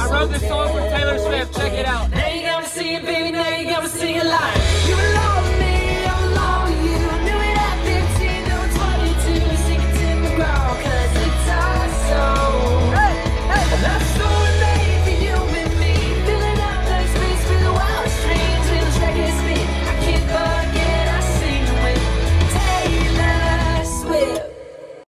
wrote this song for Taylor Swift. Check it out. Now you gotta see it, baby, now you gotta see it live.